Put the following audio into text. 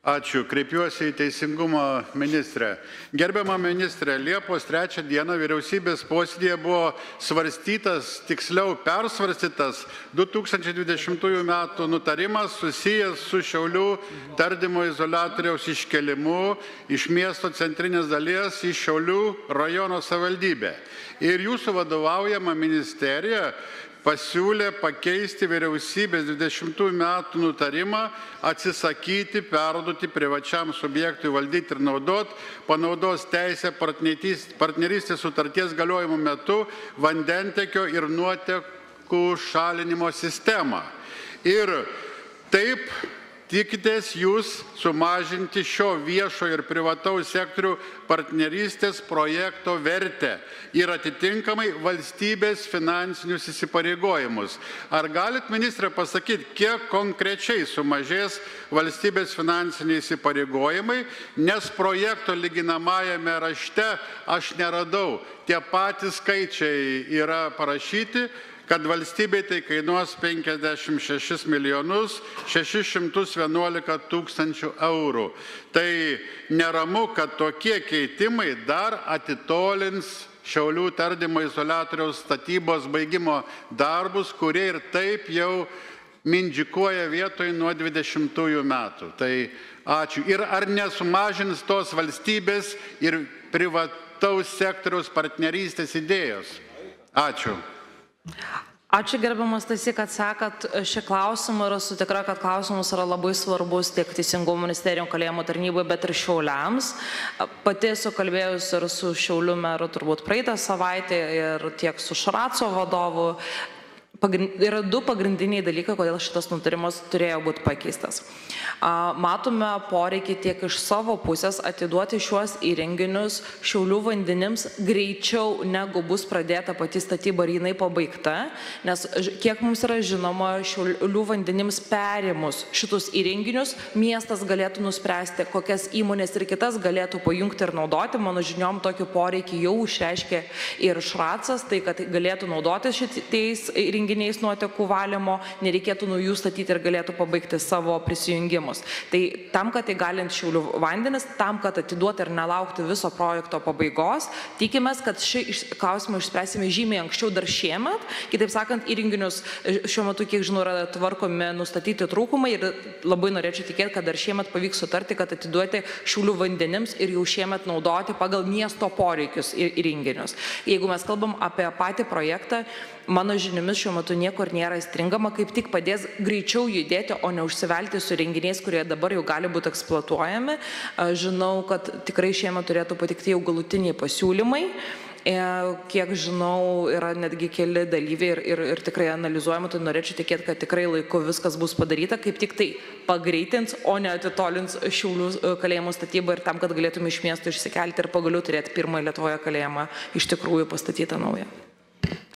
Ačiū. Kreipiuosi į Teisingumo ministrę. Gerbiama ministrė, Liepos 3 dieną vyriausybės posėdėje buvo svarstytas, tiksliau persvarstytas 2020 metų nutarimas susijęs su Šiaulių tardymo izoliatoriaus iškelimu iš miesto centrinės dalies į Šiaulių rajono savivaldybę. Ir jūsų vadovaujama ministerija pasiūlė pakeisti vyriausybės 20 metų nutarimą, atsisakyti, perduoti privačiam subjektui valdyti ir naudoti panaudos teisę partnerystės sutarties galiojimo metu vandentekio ir nuotekų šalinimo sistemą. Ir taip tikitės jūs sumažinti šio viešo ir privataus sektorių partnerystės projekto vertę ir atitinkamai valstybės finansinius įsipareigojimus. Ar galit, ministrė, pasakyti, kiek konkrečiai sumažės valstybės finansiniai įsipareigojimai, nes projekto lyginamajame rašte aš neradau. Tie patys skaičiai yra parašyti, kad valstybei tai kainuos 56 milijonus 611 tūkstančių eurų. Tai neramu, kad tokie keitimai dar atitolins Šiaulių tardymo izoliatoriaus statybos baigimo darbus, kurie ir taip jau mindžikuoja vietoj nuo 20 metų. Tai ačiū. Ir ar nesumažins tos valstybės ir privataus sektoriaus partnerystės idėjos? Ačiū. Ačiū gerbiamas Stasy, kad sekat šį klausimą ir esu tikra, kad klausimus yra labai svarbus tiek Teisingumo ministerijos kalėjimų tarnybai, bet ir Šiauliams. Pati esu kalbėjus ir su Šiaulių meru turbūt praeitą savaitę ir tiek su Šraco vadovu. Yra du pagrindiniai dalykai, kodėl šitas nutarimas turėjo būti pakeistas. Matome poreikį tiek iš savo pusės atiduoti šiuos įrenginius Šiaulių vandenims greičiau, negu bus pradėta pati statyba ir jinai pabaigta, nes kiek mums yra žinoma, Šiaulių vandenims perimus šitus įrenginius, miestas galėtų nuspręsti, kokias įmonės ir kitas galėtų pajungti ir naudoti. Mano žiniom tokį poreikį jau išreiškė ir Šracas, tai kad galėtų naudoti šitais įrenginiais nuotekų valymo, nereikėtų naujų statyti ir galėtų pabaigti savo prisijungimus. Tai tam, kad įgalint Šiaulių vandenis, tam, kad atiduoti ir nelaukti viso projekto pabaigos, tikimės, kad šį klausimą išspręsime žymiai anksčiau dar šiemet. Kitaip sakant, įrenginius šiuo metu, kiek žinau, yra tvarkomi nustatyti trūkumai ir labai norėčiau tikėti, kad dar šiemet pavyks sutarti, kad atiduoti Šiaulių vandenims ir jau šiemet naudoti pagal miesto poreikius įrenginius. Jeigu mes kalbam apie patį projektą, mano žiniomis šiuo metu niekur nėra įstringama, kaip tik padės greičiau judėti, o ne užsivelti su renginiais, kurie dabar jau gali būti eksploatuojami. Žinau, kad tikrai šiemet turėtų patikti jau galutiniai pasiūlymai. Kiek žinau, yra netgi keli dalyviai ir tikrai analizuojama, tai norėčiau tikėti, kad tikrai laiku viskas bus padaryta, kaip tik tai pagreitins, o ne atitolins Šiaulių kalėjimų statybą ir tam, kad galėtume iš miesto išsikelti ir pagaliau turėti pirmąjį Lietuvoje kalėjimą iš tikrųjų pastatytą naują.